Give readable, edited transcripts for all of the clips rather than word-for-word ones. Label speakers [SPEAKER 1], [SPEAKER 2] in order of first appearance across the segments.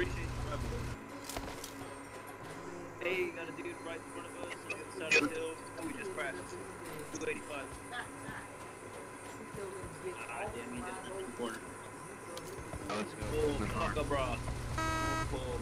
[SPEAKER 1] Appreciate you, brother. Hey, got a dude right in front of us on the other side of the hill. Oh, we just crashed. 285. Ah, damn, he just went in the corner.
[SPEAKER 2] Let's go.
[SPEAKER 1] Oh, fuck up, bro. Oh.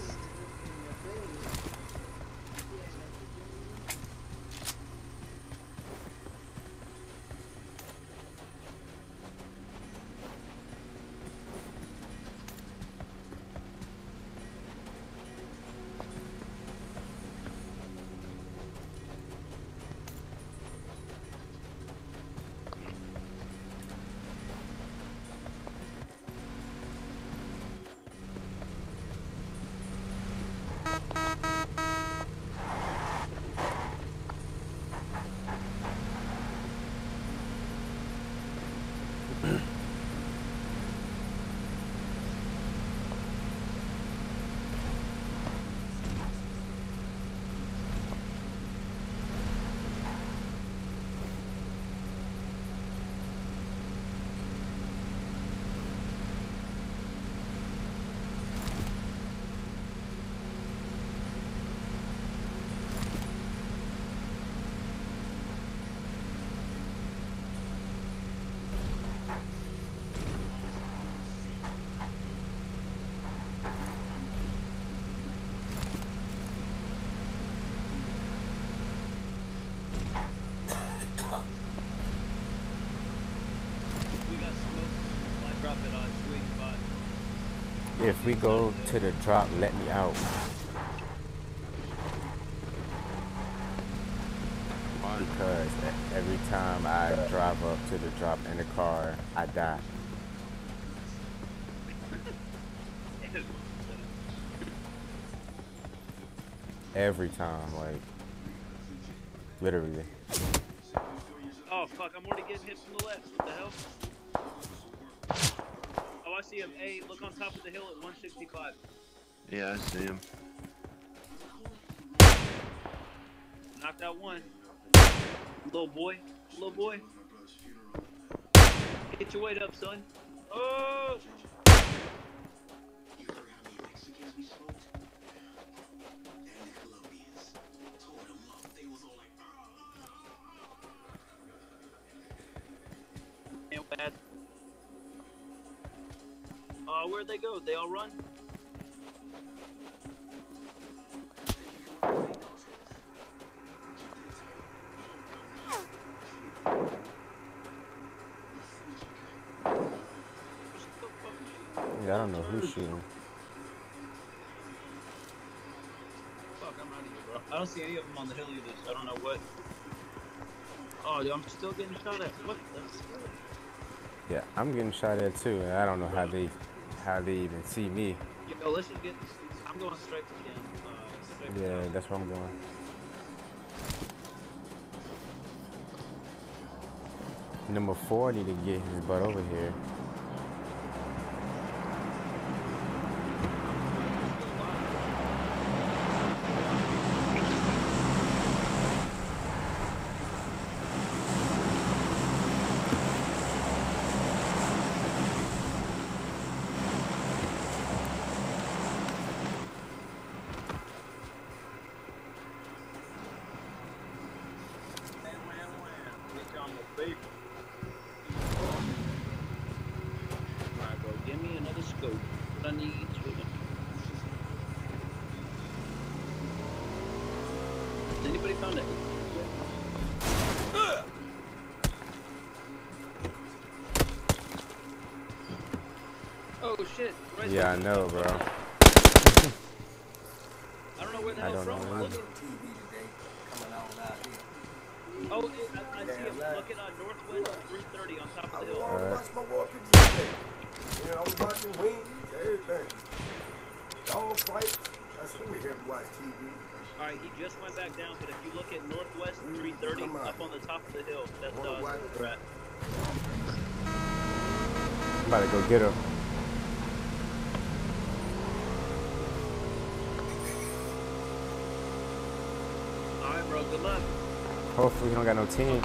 [SPEAKER 3] If we go to the drop, let me out. Because every time I drive up to the drop in the car, I die. Every time, like, literally.
[SPEAKER 1] Oh, fuck, I'm already getting hit from the left. What the hell? Oh, I see him. Hey, look on top of the hill at 165.
[SPEAKER 2] Yeah, I see him.
[SPEAKER 1] Knocked out one. Little boy. Little boy. Get your weight up, son. Oh! Bad. Where'd they go? They all run?
[SPEAKER 3] Yeah, I don't know who's shooting.
[SPEAKER 1] Fuck, I'm out of here, bro. I don't see any of them on the hill either, so I don't know what. Oh, dude, I'm still getting shot at. What the fuck?
[SPEAKER 3] Yeah, I'm getting shot at too, and I don't know how they even see me.
[SPEAKER 1] Yo, let's just get. I'm going straight to the end.
[SPEAKER 3] Yeah, that's where I'm going. Number 4 need to get his butt over here.
[SPEAKER 1] Anybody found it? Oh shit! Right
[SPEAKER 3] yeah, I know, bro.
[SPEAKER 1] I don't know where the hell's from. Oh, I see him looking on northwest 330 on top of the hill.
[SPEAKER 4] Yeah, I was watching Wings, everything. Dog fight. That's what we have to watch TV.
[SPEAKER 1] Alright, he just went back down, but if you look at northwest 330 up on the top of the hill, that's where we're at.
[SPEAKER 3] I'm about to go get him.
[SPEAKER 1] Alright, bro, good luck.
[SPEAKER 3] Hopefully he don't got no team.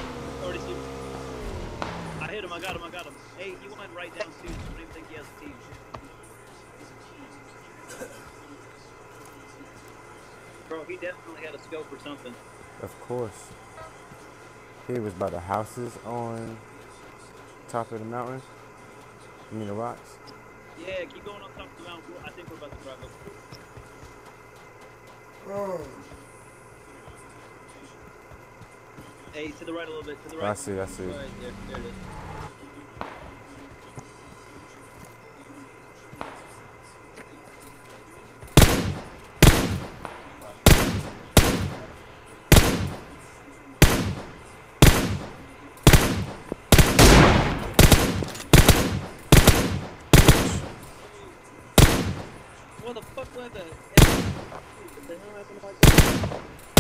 [SPEAKER 1] I hit him, I got him. Hey, he went right down too, so I don't even think he has a team. Bro, he definitely had a scope or something.
[SPEAKER 3] Of course. He was by the houses on top of the mountain. You mean the rocks?
[SPEAKER 1] Yeah, keep going on top of the mountain. I think we're about to drive up.
[SPEAKER 4] Oh,
[SPEAKER 1] Hey, to the right a little bit. To the
[SPEAKER 3] Oh,
[SPEAKER 1] right.
[SPEAKER 3] I see.
[SPEAKER 1] Right there. There it is. What the fuck was that? What the hell happened to my gun?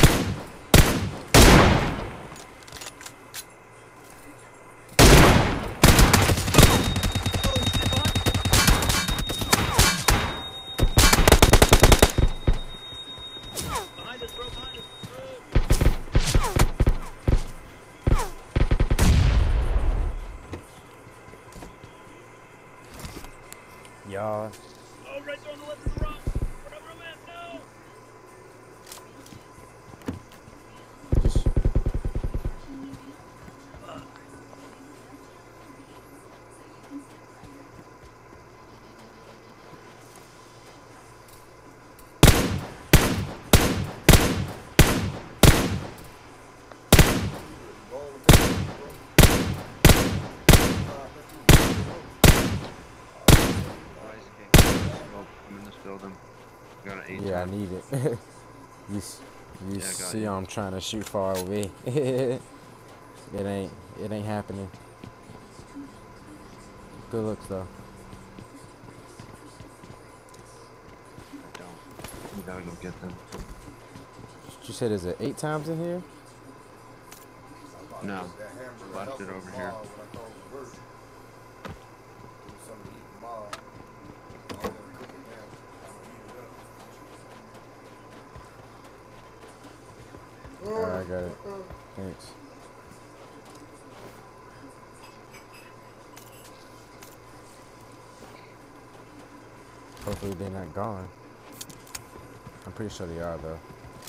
[SPEAKER 1] Behind us, bro, behind us.
[SPEAKER 3] Y'all.
[SPEAKER 1] Oh, right there on the left of the rock. Wherever I'm at, no!
[SPEAKER 3] Just
[SPEAKER 2] Ice cake. Smoke. I'm in this building. I got an 8
[SPEAKER 3] yeah, I
[SPEAKER 2] ton.
[SPEAKER 3] need it. you s- you
[SPEAKER 2] Yeah, I got
[SPEAKER 3] see
[SPEAKER 2] you.
[SPEAKER 3] I'm trying to shoot far away. It ain't happening. Good looks though.
[SPEAKER 2] I don't. We gotta go get them.
[SPEAKER 3] You said is it 8 times in here?
[SPEAKER 2] No.
[SPEAKER 4] that hamburger
[SPEAKER 2] Left
[SPEAKER 4] helped
[SPEAKER 2] it
[SPEAKER 4] with
[SPEAKER 2] over
[SPEAKER 4] the
[SPEAKER 2] here.
[SPEAKER 4] mall when I thought it was worse. Give me something to eat tomorrow. I don't want to cook it now. I'm gonna heat it up.
[SPEAKER 3] Alright, I got it. Thanks. Hopefully they're not gone. I'm pretty sure they are though.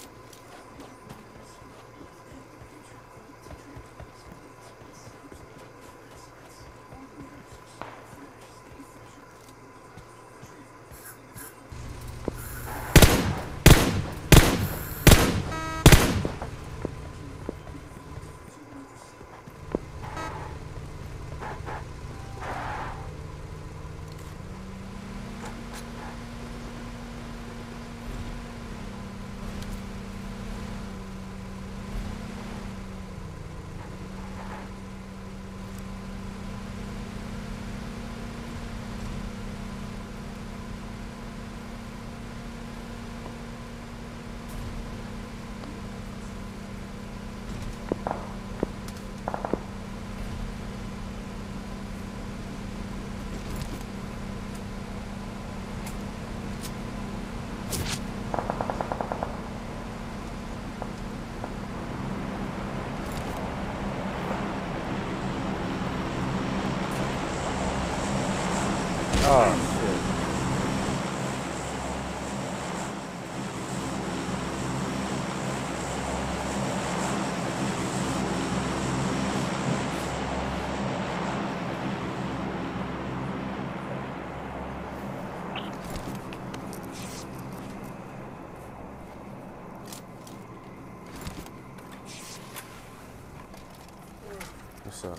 [SPEAKER 3] Oh shit. What's up?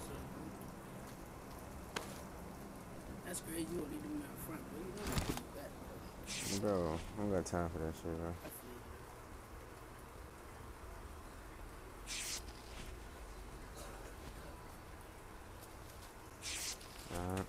[SPEAKER 5] That's crazy. You don't need to be out front, but you don't need to do that.
[SPEAKER 3] Bro, I don't got time for that shit, bro.
[SPEAKER 5] I feel you.
[SPEAKER 3] Alright.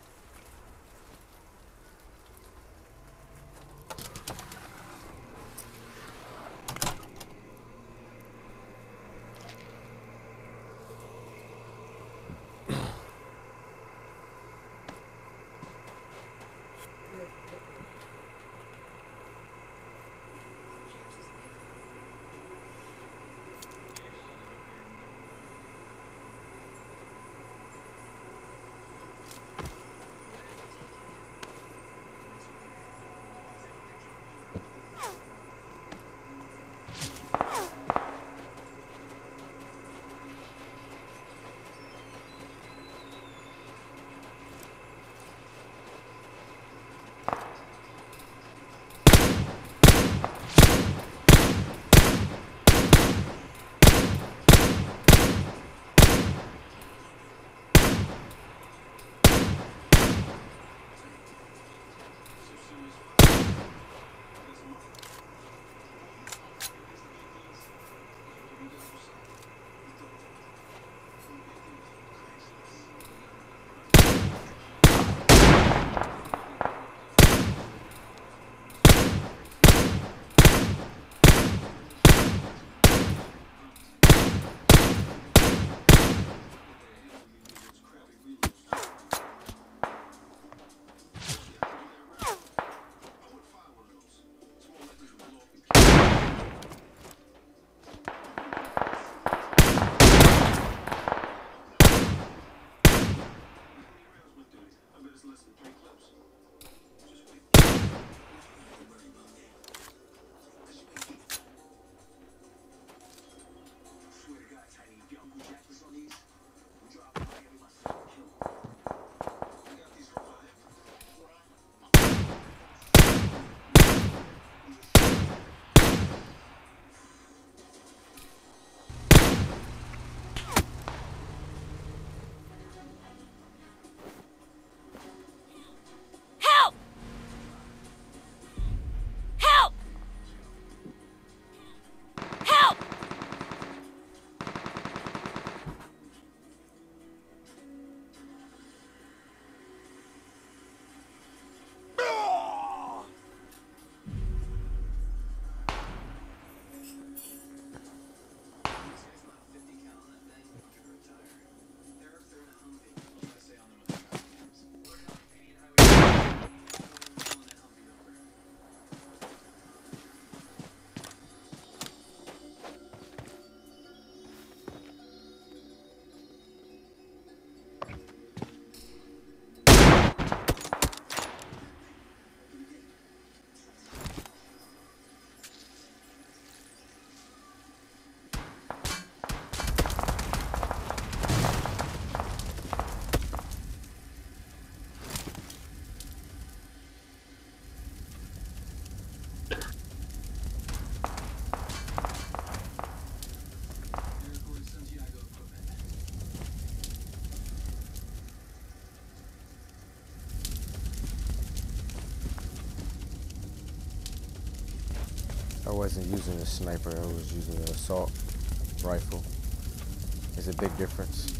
[SPEAKER 3] I wasn't using a sniper, I was using an assault rifle. There's a big difference.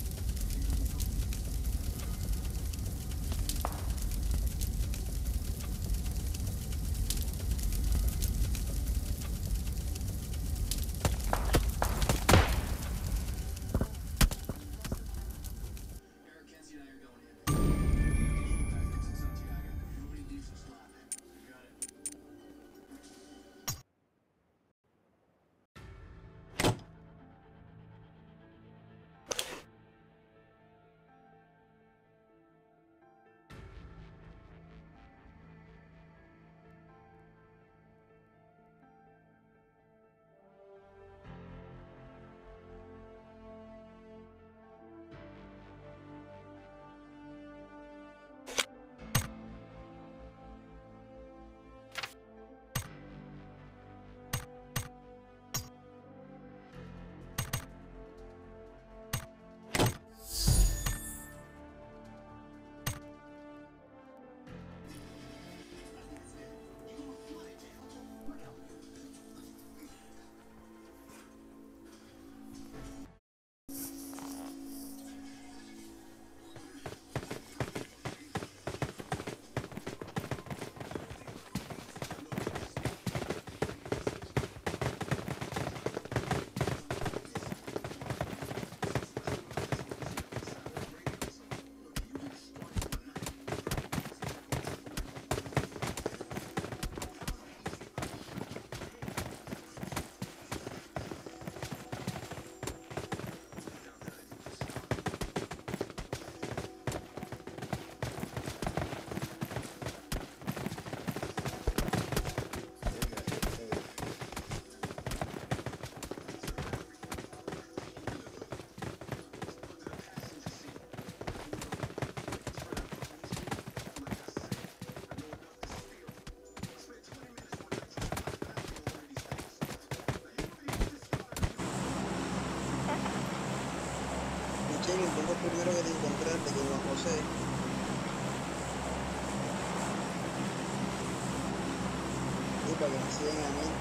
[SPEAKER 6] Michelle, intenta primero que te encontraste con Juan José. Y para que me sigan a mí.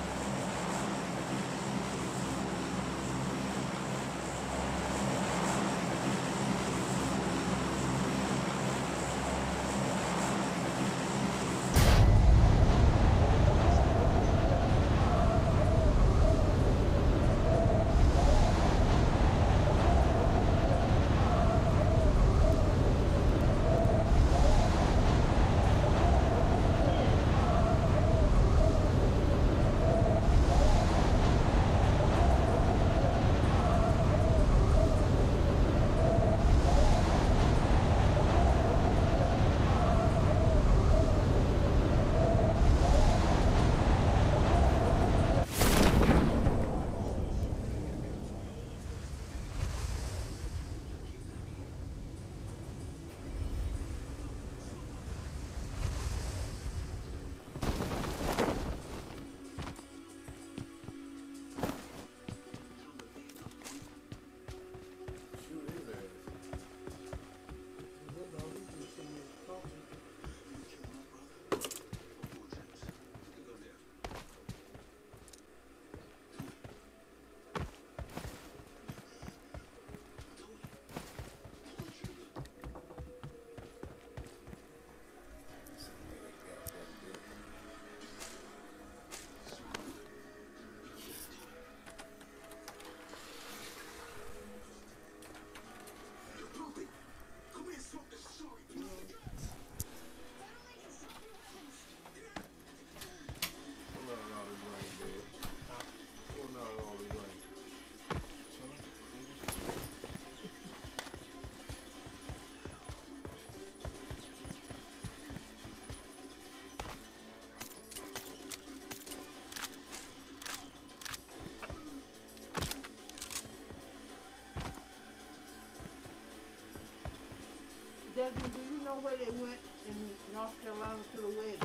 [SPEAKER 5] Desmond, do you know where they went in North Carolina to the wedding?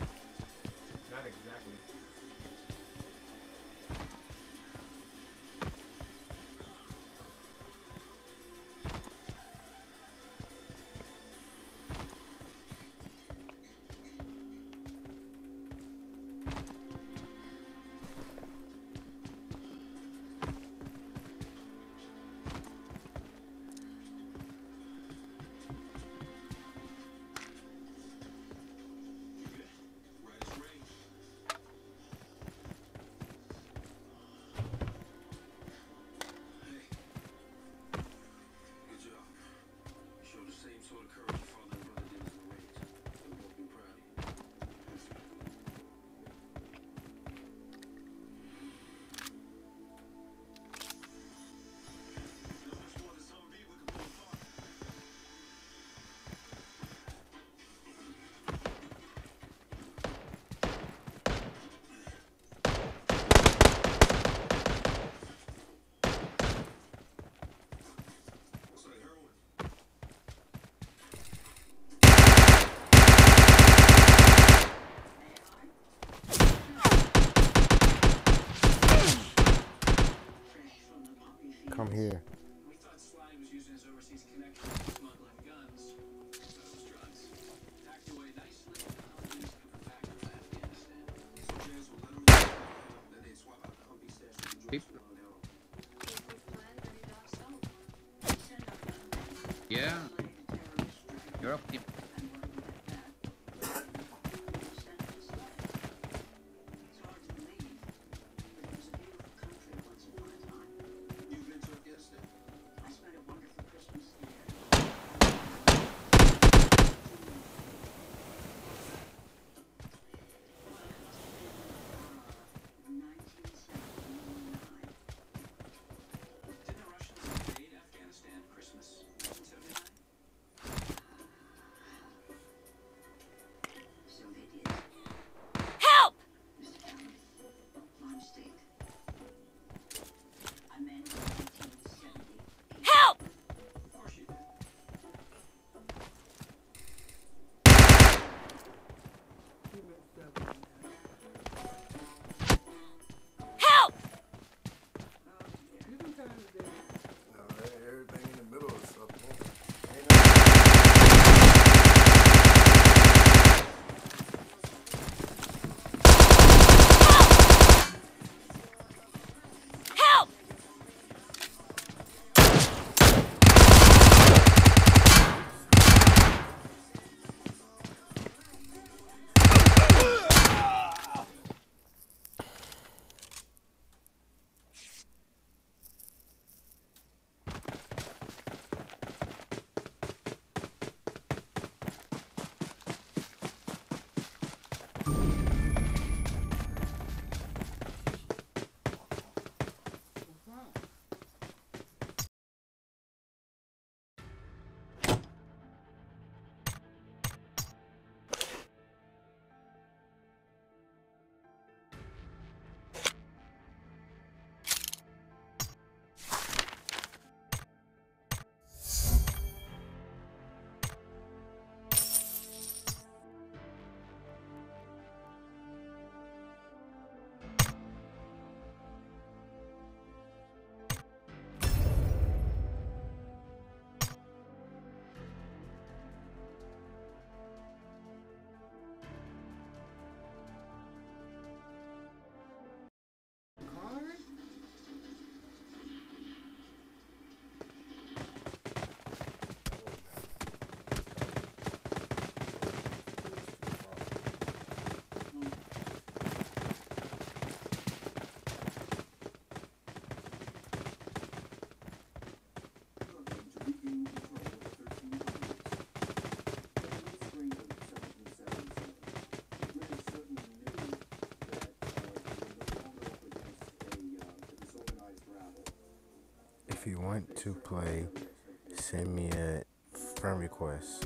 [SPEAKER 7] Not exactly.
[SPEAKER 3] I'm here.
[SPEAKER 8] We thought Sly was using his overseas connection for smuggling guns, but it was drugs. Packed away nicely. He's coming back from Afghanistan. Soldiers will let him go. Then they swap out the Humvee stash with the drugs for long arrow.
[SPEAKER 2] Yeah. You're up.
[SPEAKER 8] You've been to Afghanistan?
[SPEAKER 9] I spent a wonderful Christmas there.
[SPEAKER 8] Didn't the Russians invade Afghanistan Christmas 1979?
[SPEAKER 9] So they did.
[SPEAKER 10] Help!
[SPEAKER 9] Mr. Allen, my mistake. I meant 1970.
[SPEAKER 10] Help!
[SPEAKER 8] Of course you did.
[SPEAKER 10] Help!
[SPEAKER 4] No, everything in the middle is something. Ain't nothing.
[SPEAKER 10] Help!
[SPEAKER 3] If you want to play, send me a friend request.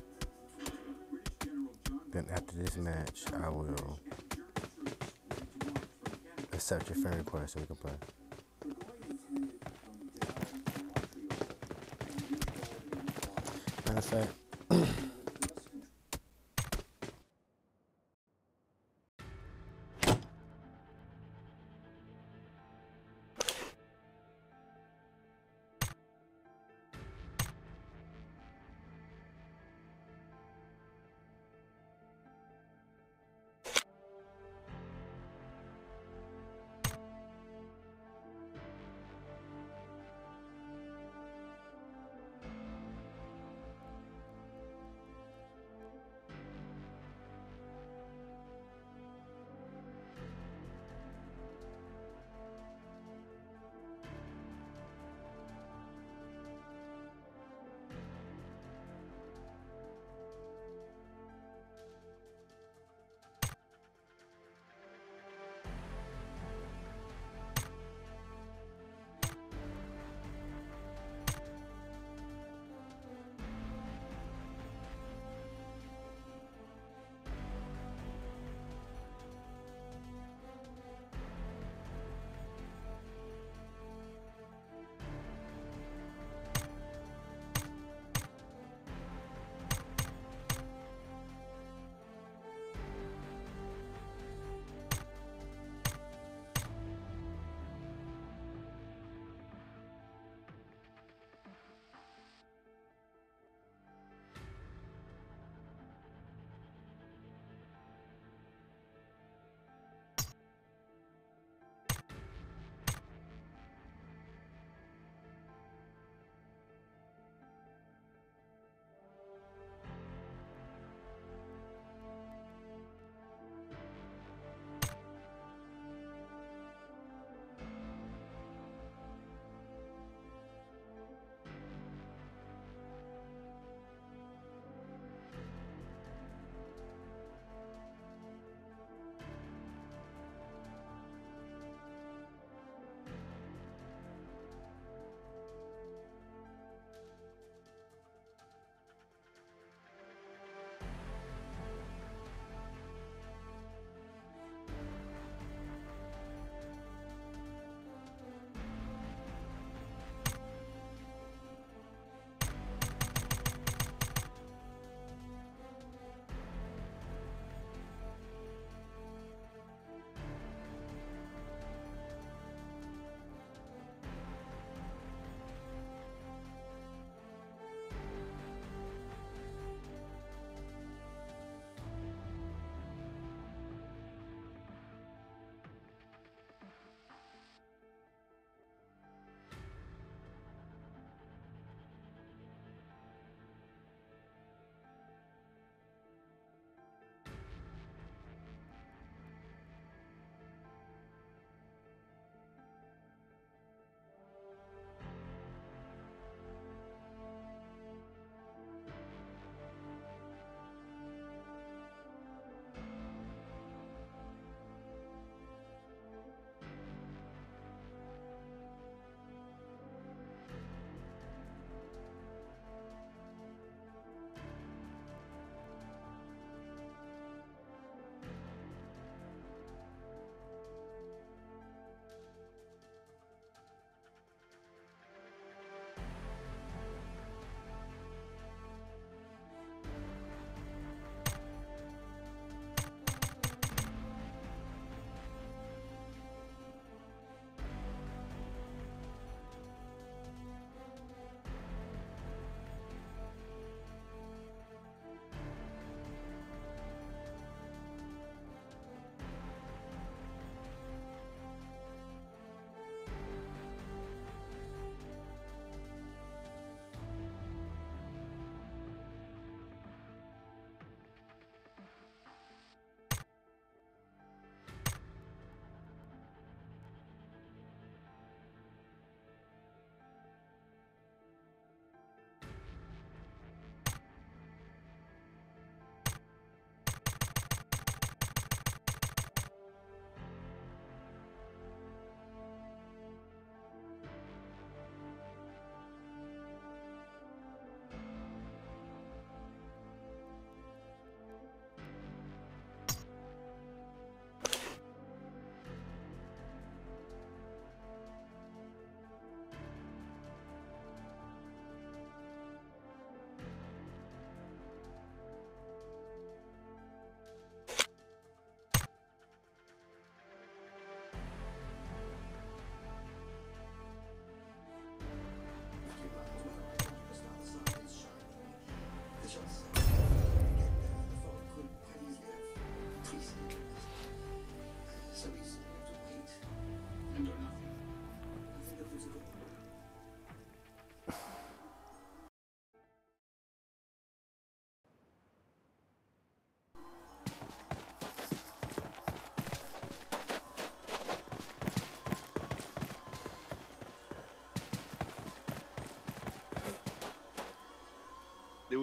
[SPEAKER 3] Then after this match, I will accept your friend request so we can play. Matter of fact,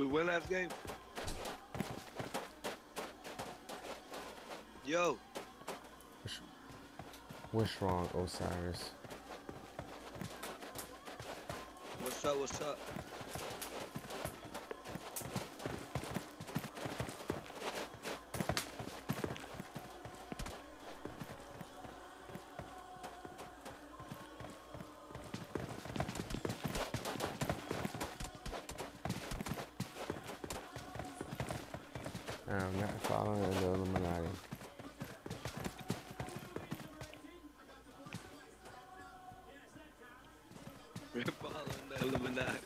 [SPEAKER 11] win last game? Yo.
[SPEAKER 3] What's wrong, Osiris?
[SPEAKER 11] What's up? What's up?
[SPEAKER 3] I'm not following the Illuminati.
[SPEAKER 11] We're following the Illuminati.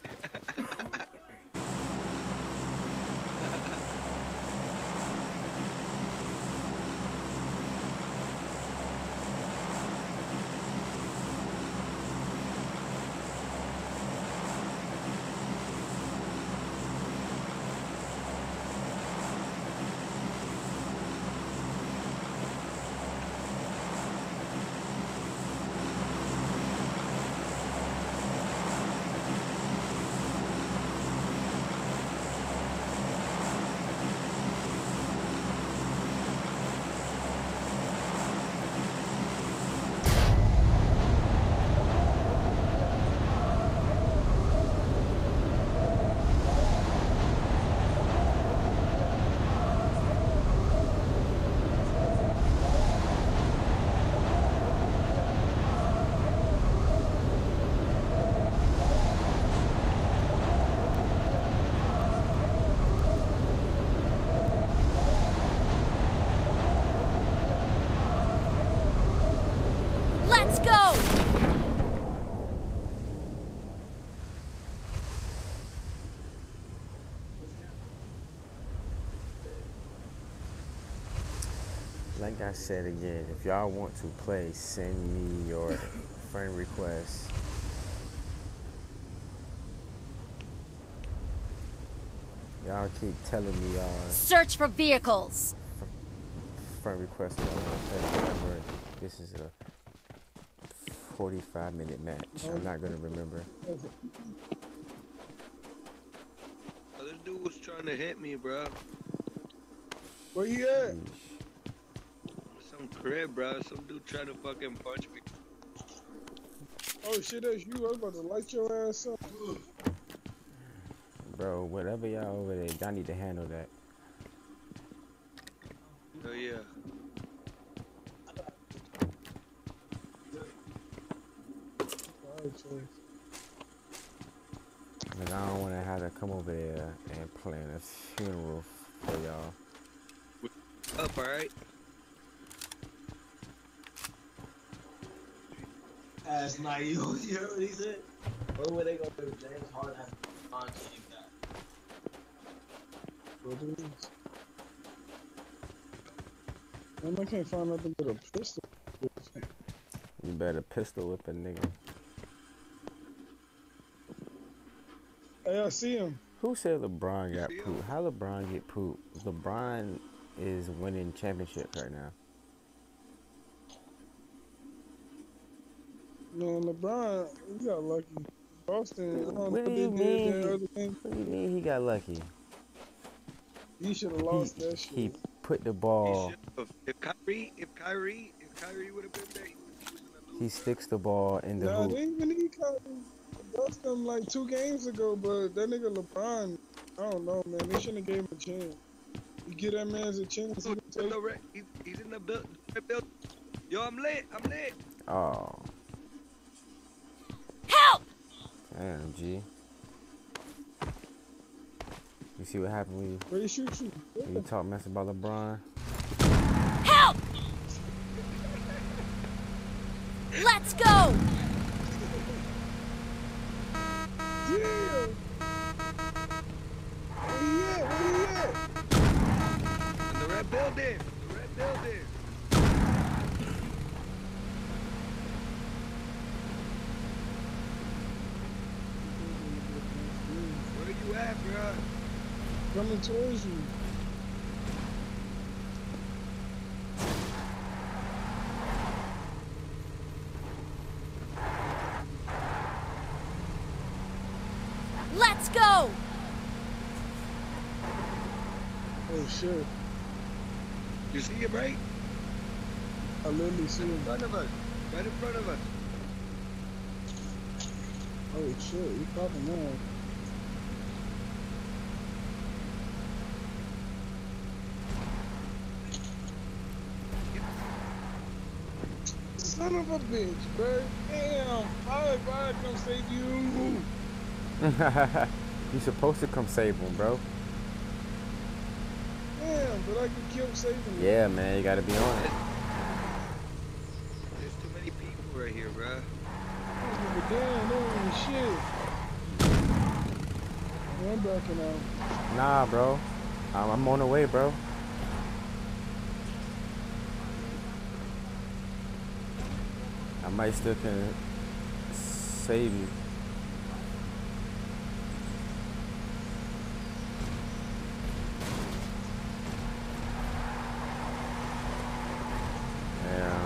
[SPEAKER 10] Let's go!
[SPEAKER 3] Like I said again, if y'all want to play, send me your friend request. Y'all keep telling me y'all
[SPEAKER 10] Search for vehicles.
[SPEAKER 3] friend request. Y'all want to play. Remember, this is a 45-minute match. I'm not gonna remember.
[SPEAKER 11] Oh, this dude was trying to hit me, bro.
[SPEAKER 12] Where you at?
[SPEAKER 11] Some crib, bro. Some dude trying to fucking punch me.
[SPEAKER 12] Oh shit, that's you. I was about to light your ass up.
[SPEAKER 3] Bro, whatever y'all over there, y'all need to handle that.
[SPEAKER 11] Oh yeah.
[SPEAKER 3] Cause I don't want to have to come over there and plan a funeral for y'all.
[SPEAKER 11] Up, alright?
[SPEAKER 1] Last night, you heard what he said? What were they gonna do? James Harden has a non-game guy.
[SPEAKER 12] What it is? Man, I can't find nothing but a pistol.
[SPEAKER 3] You better pistol whip a nigga.
[SPEAKER 12] Hey, I see him.
[SPEAKER 3] Who said LeBron got pooped? How LeBron get pooped? LeBron is winning championships right now.
[SPEAKER 12] Man, LeBron, he got lucky. Boston, I don't know
[SPEAKER 3] What do
[SPEAKER 12] what
[SPEAKER 3] you
[SPEAKER 12] they did
[SPEAKER 3] mean?
[SPEAKER 12] that other thing.
[SPEAKER 3] What do you mean he got lucky?
[SPEAKER 12] He should have lost that shit.
[SPEAKER 3] He put the ball.
[SPEAKER 11] If Kyrie would have been there, he was gonna lose.
[SPEAKER 3] He sticks the ball in the
[SPEAKER 12] Nah,
[SPEAKER 3] hoop.
[SPEAKER 12] they didn't even need Kyrie. Lost them like 2 games ago, but that nigga LeBron, I don't know, man. They shouldn't have gave him a chance. You give that man a chance.
[SPEAKER 11] He's in the build. Yo, I'm lit.
[SPEAKER 3] Oh.
[SPEAKER 10] Help!
[SPEAKER 3] Damn, G. You see what happened when
[SPEAKER 12] Where they shoot you?
[SPEAKER 3] you talk mess about LeBron?
[SPEAKER 10] Help! Let's go!
[SPEAKER 12] Yeah! Where he at? Where he at?
[SPEAKER 11] In the red building. Where you at, bro?
[SPEAKER 12] Coming towards you.
[SPEAKER 10] Let's go!
[SPEAKER 12] Oh shit.
[SPEAKER 11] You see him, right?
[SPEAKER 12] I literally see
[SPEAKER 11] In
[SPEAKER 12] him.
[SPEAKER 11] front of us. Right in front of us.
[SPEAKER 12] Oh shit, he popping now. Son of a bitch, bro. Damn. Why come save you?
[SPEAKER 3] You supposed to come save him, bro.
[SPEAKER 12] Damn, but I can kill saving him.
[SPEAKER 3] Yeah, man, you gotta be on it.
[SPEAKER 11] There's too many people right here, bro.
[SPEAKER 12] But damn, no shit. Yeah, I'm backing out.
[SPEAKER 3] Nah, bro. I'm on the way, bro. I might still can save you. Yeah.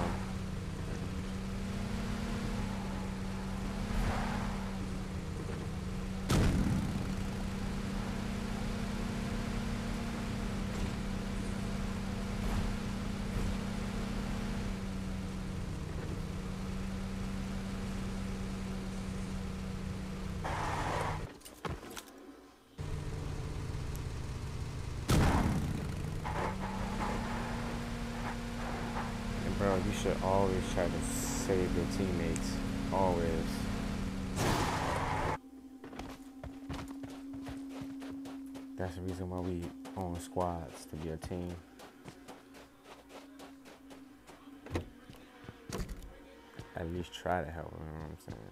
[SPEAKER 3] Bro, you should always try to save your teammates. Always. That's the reason why we on squads, to be a team. At least try to help, you know what I'm saying?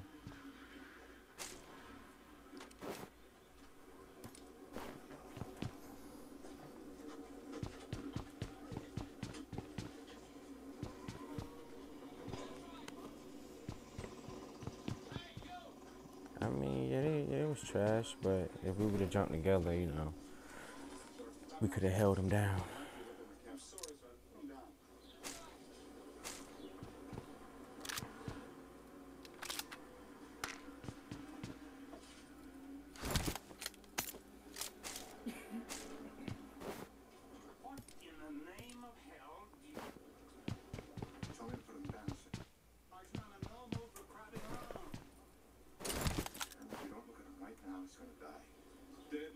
[SPEAKER 3] I mean, yeah, it was trash, but if we would have jumped together, you know, we could have held them down.
[SPEAKER 4] Tell me to put him down, sir. And if you don't look at him right now, he's gonna die. Dead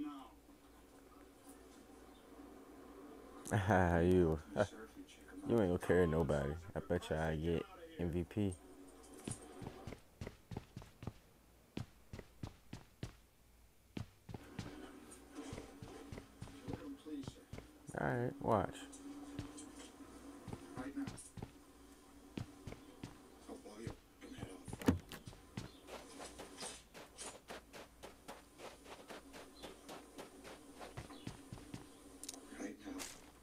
[SPEAKER 4] now.
[SPEAKER 3] You ain't gonna carry nobody. I bet you I get MVP. Alright, watch.
[SPEAKER 4] Right now. I'll blow you and head off. Right now.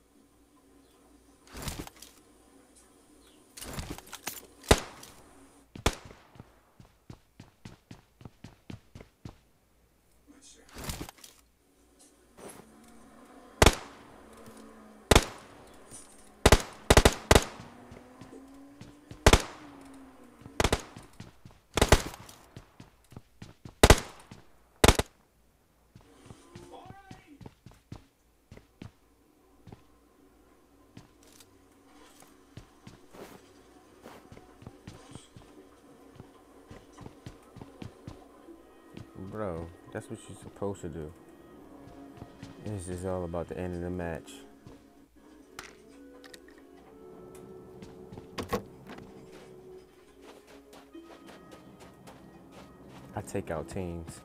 [SPEAKER 4] Right, sir.
[SPEAKER 3] Bro, that's what you're supposed to do. This is all about the end of the match. I take out teams.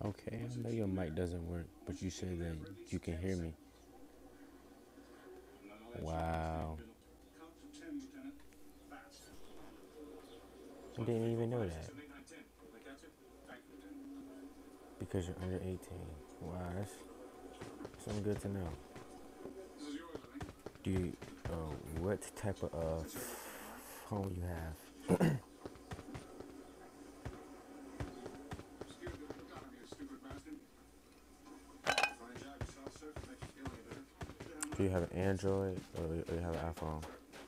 [SPEAKER 3] Okay, I know your mic doesn't work, but you said that you can hear me. Wow. I didn't even know that. Because you're under 18. Wow, that's something good to know. Do you, what type of phone you have? Do you have an Android or you have an iPhone?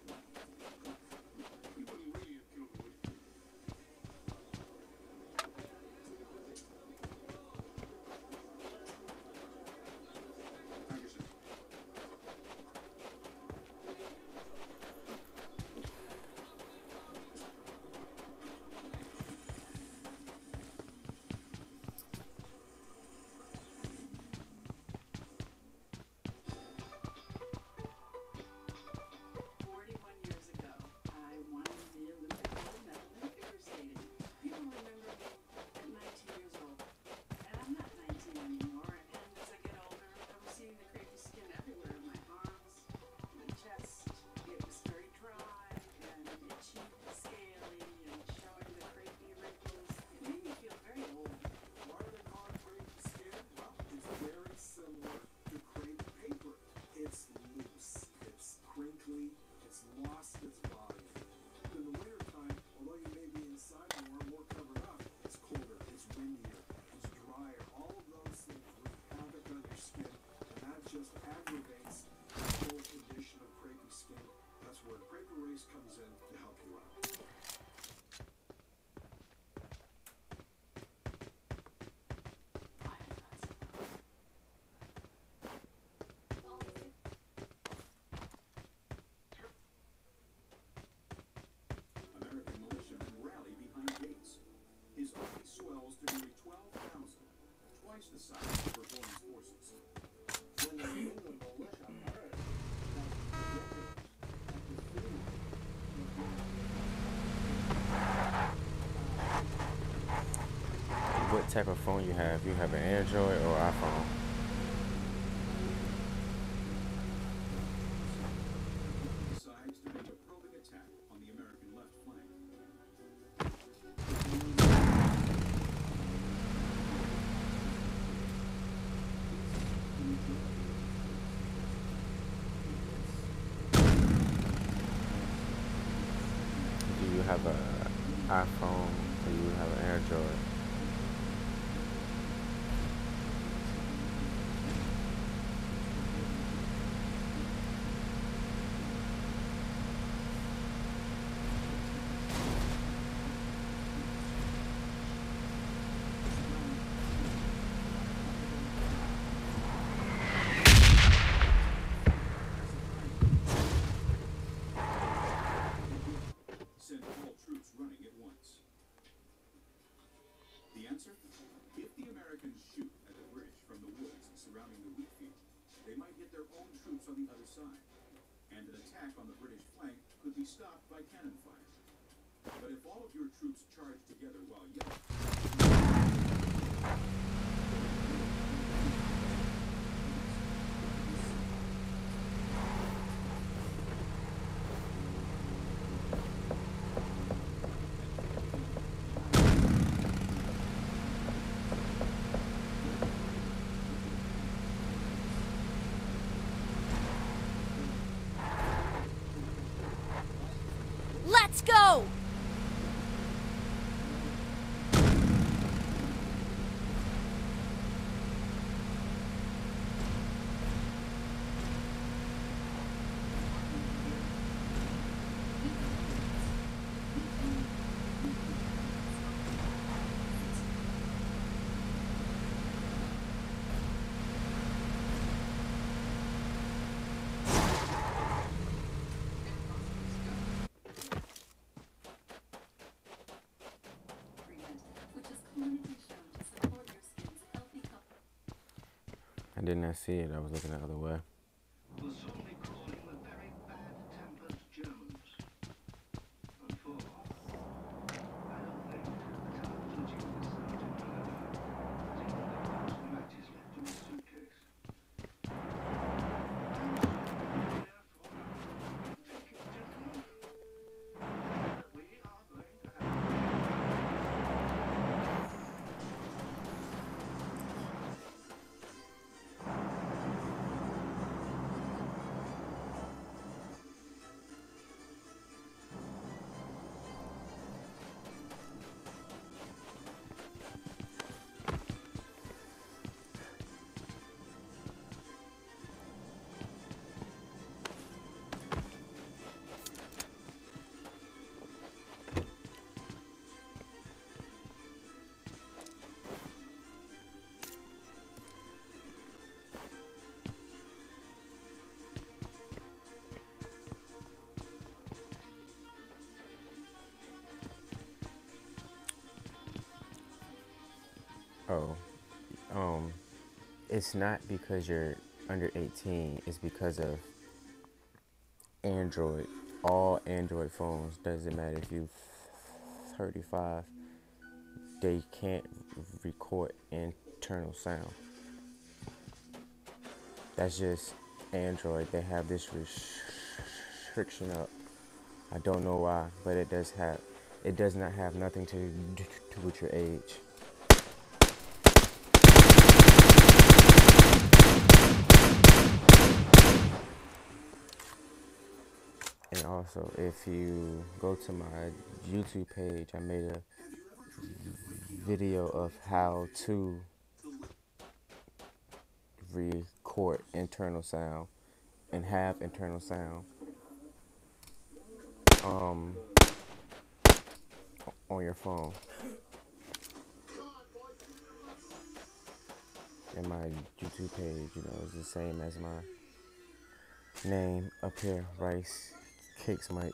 [SPEAKER 3] What type of phone you have? You have an Android or iPhone? Do you have an iPhone or do you have an Android?
[SPEAKER 10] Let's go!
[SPEAKER 3] I did not see it. I was looking the other way. Oh, it's not because you're under 18. It's because of Android. All Android phones, doesn't matter if you 35, they can't record internal sound. That's just Android. They have this restriction up. I don't know why, but it does not have nothing to do with your age. And also, if you go to my YouTube page, I made a video of how to record internal sound and have internal sound on your phone. And my YouTube page, you know, is the same as my name up here, Rice Cakes Mike.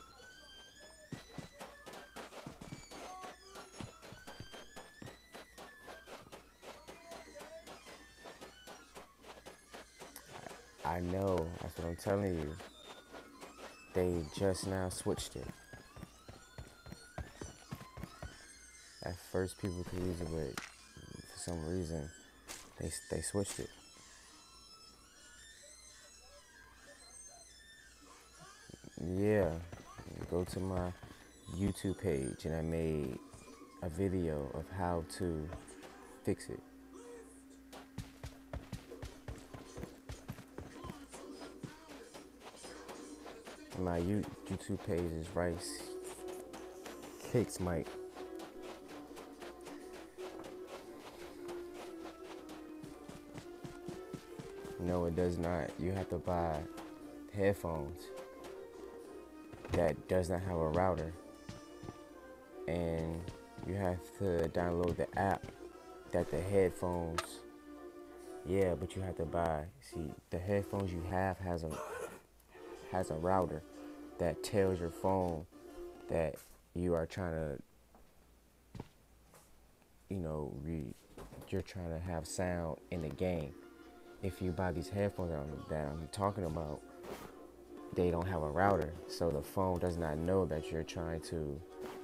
[SPEAKER 3] I know, that's what I'm telling you. They just now switched it. At first people could use it, but for some reason they switched it. Yeah, go to my YouTube page and I made a video of how to fix it. My YouTube page is Rice Cakes Mike. No, it does not. You have to buy headphones that does not have a router, and you have to download the app that the headphones. Yeah, but you have to buy. See, the headphones you have has a router that tells your phone that you are trying to, you know, you're trying to have sound in the game. If you buy these headphones that I'm talking about, they don't have a router, so the phone does not know that you're trying to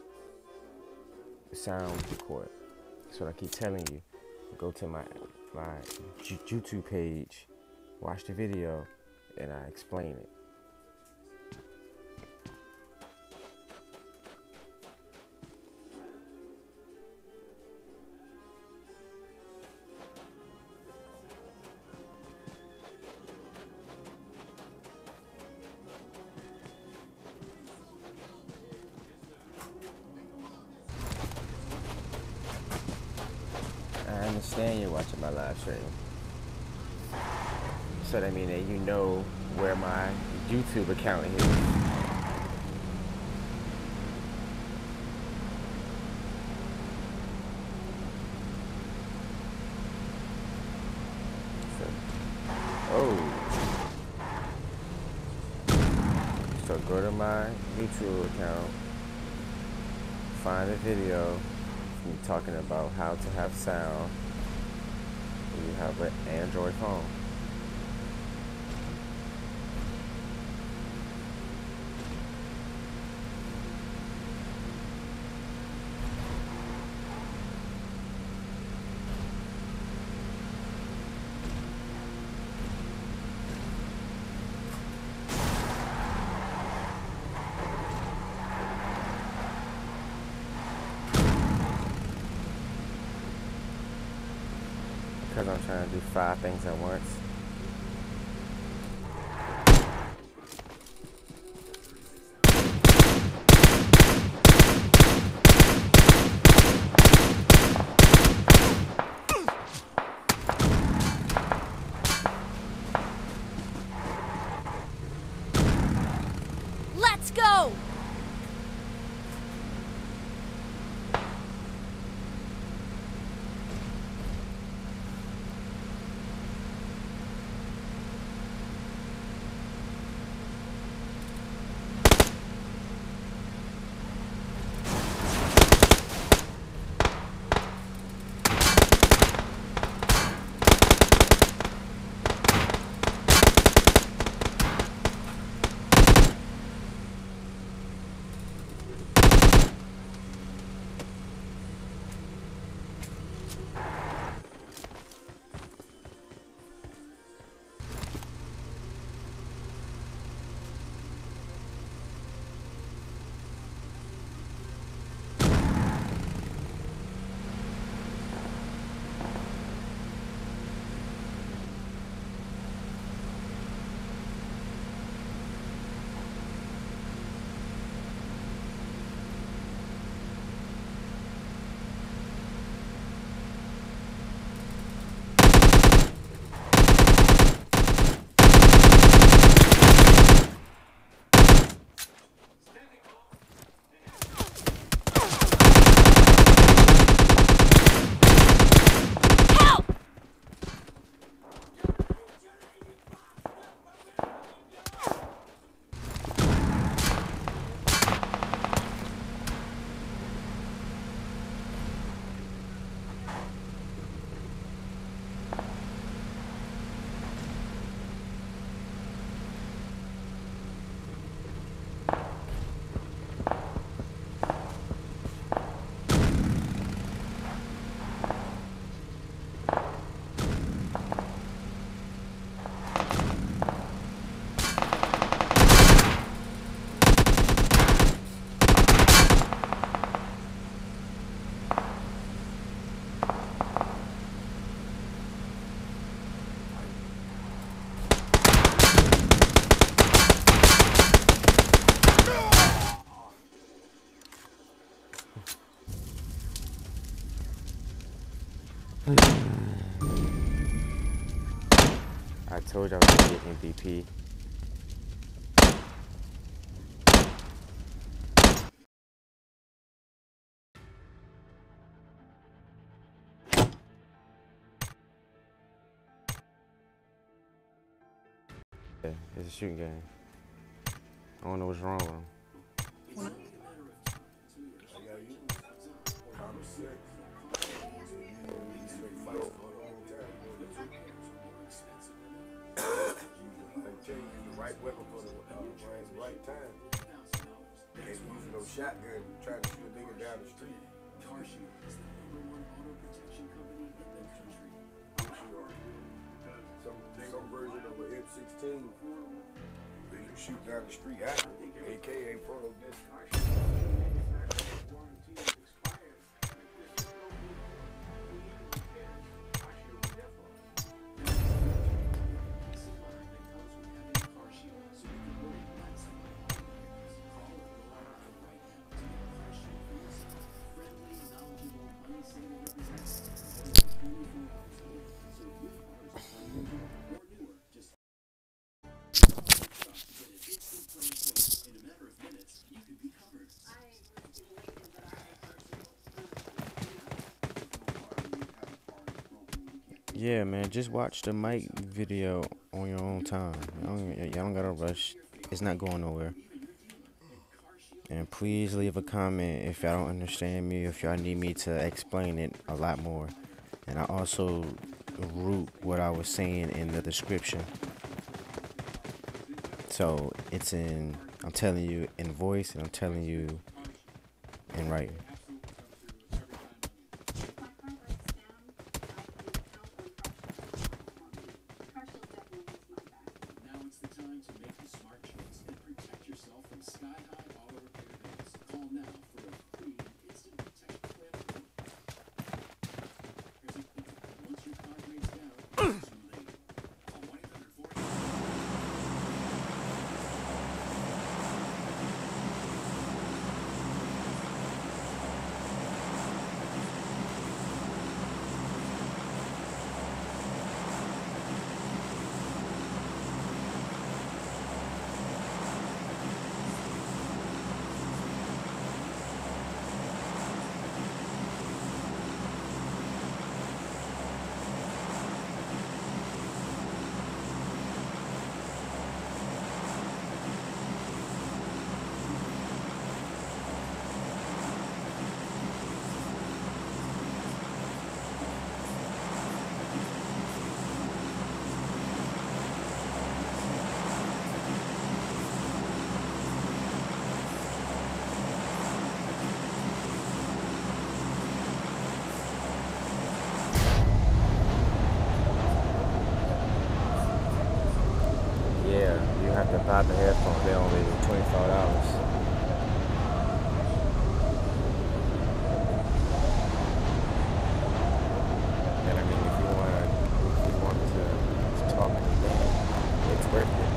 [SPEAKER 3] sound record. That's what I keep telling you. Go to my YouTube page, watch the video, and I explain it. I understand you're watching my live stream. So that means that you know where my YouTube account is. So go to my YouTube account, find a video me talking about how to have sound when you have an Android phone. Because I'm trying to do 5 things at once.
[SPEAKER 10] Let's go!
[SPEAKER 3] I told you I was gonna get MVP. Yeah, it's a shooting game. I don't know what's wrong with him.
[SPEAKER 4] Right weapon for the right time. They ain't using no shotgun trying to shoot a nigga down the street.
[SPEAKER 8] CarShield is the #1 auto protection company in the country.
[SPEAKER 4] Some version of an M16. They can shoot down the street after. AK ain't for no distance.
[SPEAKER 3] Yeah, man, just watch the Mike video on your own time. Y'all don't gotta rush. It's not going nowhere. And please leave a comment if y'all don't understand me, if y'all need me to explain it a lot more. And I also root what I was saying in the description. So it's in, I'm telling you in voice and I'm telling you in writing. Yeah, you have to buy the headphones. They're only $25. And I mean, if you want to talk anything, it's worth it.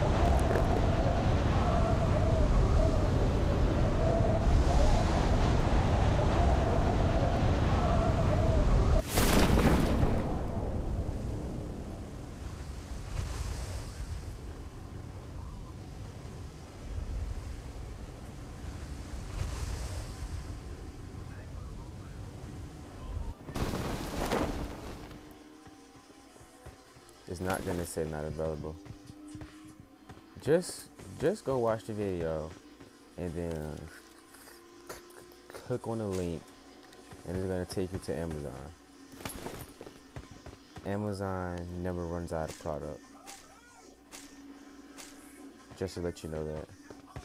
[SPEAKER 3] It's not gonna say not available. Just go watch the video and then click on the link and it's gonna take you to Amazon. Amazon never runs out of product. Just to let you know that.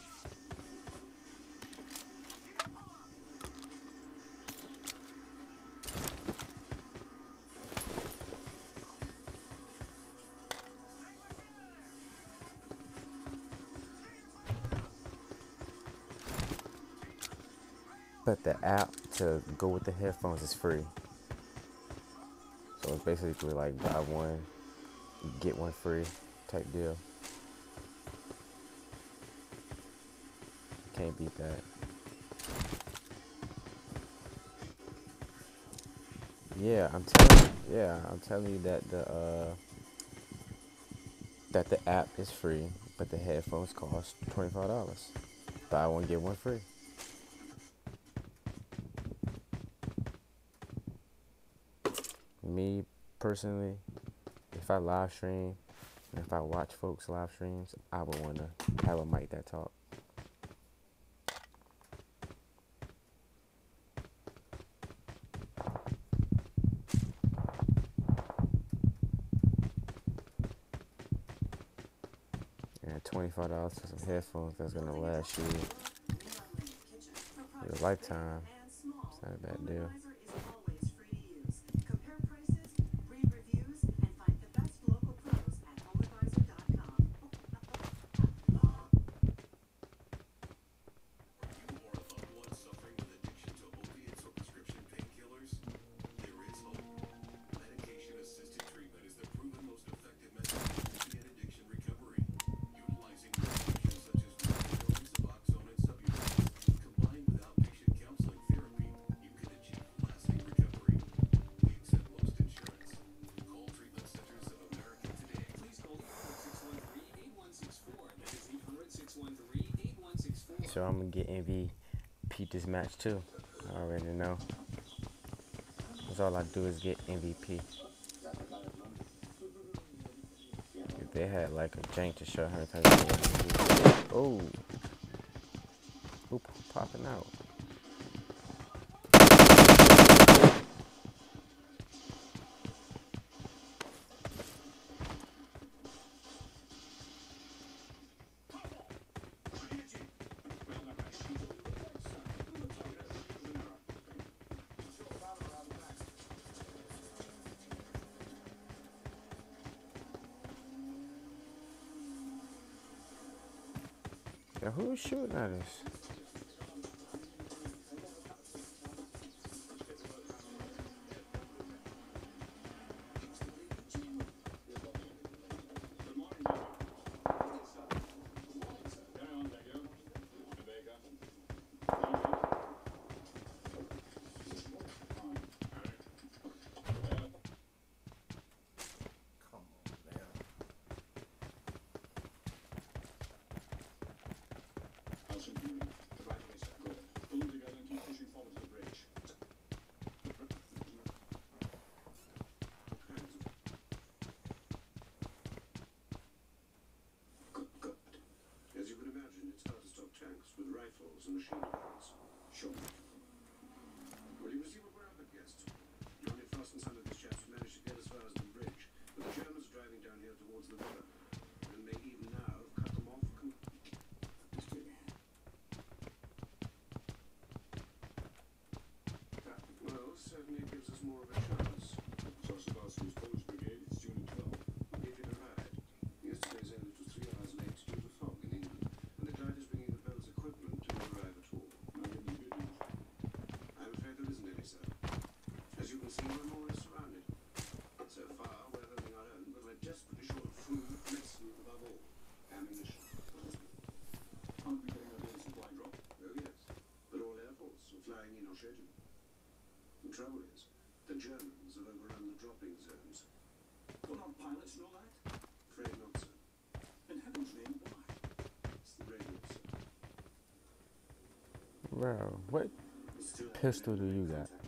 [SPEAKER 3] But the app to go with the headphones is free. So it's basically like buy one, get one free type deal. Can't beat that. Yeah, I'm telling you that the app is free, but the headphones cost $25. Buy one get one free. Me personally, if I live stream, and if I watch folks live streams, I would want to have a mic that talk. And $25 for some headphones that's gonna last you your lifetime. It's not a bad deal. So I'm gonna get MVP this match too. I already know. That's all I do is get MVP. If they had like a jank to show her how to get MVP. Oh, who popping out? Now who's shooting at us?
[SPEAKER 8] and machine guns. Sure. Well, you can see what we're up against. Johnny Frost and some of his chaps managed to get as far as the bridge, but the Germans are driving down here towards the river, and may even now have cut them off completely. Well, certainly gives us more of a chance. Sosabowski's Polish brigade is due at 12. If it arrived, yesterday's end it was 3 hours late due to fog in England, and the gliders bringing the Bell's equipment didn't arrive at all. I'm afraid there isn't any, sir. As you can see, we're more or less surrounded. So far, we're holding our own, but we're desperately short of food, medicine, above all, ammunition. Aren't we getting a little supply drop? Oh, yes. But all airports are flying in on schedule. The trouble is, the Germans have overrun the dropping zones. Well, not pilots and all that? Afraid not, sir. In heaven's name, why? It's the radio, sir.
[SPEAKER 3] Bro, what pistol do you got?